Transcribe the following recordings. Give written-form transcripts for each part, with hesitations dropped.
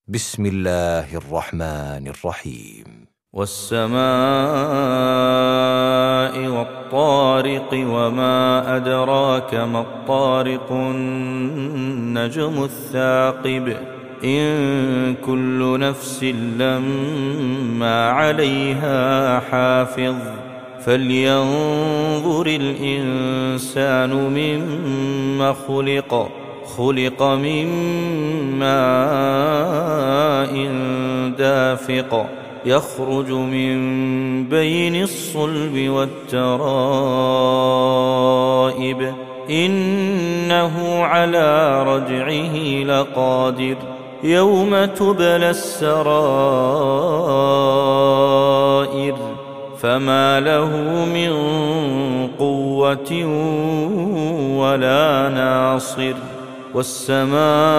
بسم الله الرحمن الرحيم. والسماء والطارق وما أدراك ما الطارق النجم الثاقب إن كل نفس لما عليها حافظ فلينظر الإنسان مما خلق من ماء دافق يخرج من بين الصلب والترائب إنه على رجعه لقادر يوم تبلى السرائر فما له من قوة ولا ناصر والسماء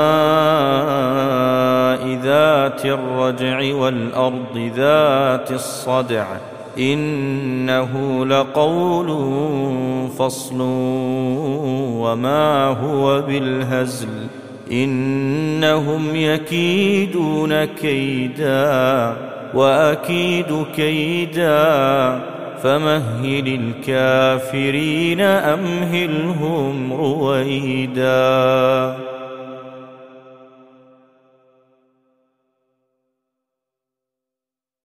ذات الرجع والأرض ذات الصدع إنه لقول فصل وما هو بالهزل إنهم يكيدون كيدا وأكيد كيدا فمهل الكافرين أمهلهم رويدا.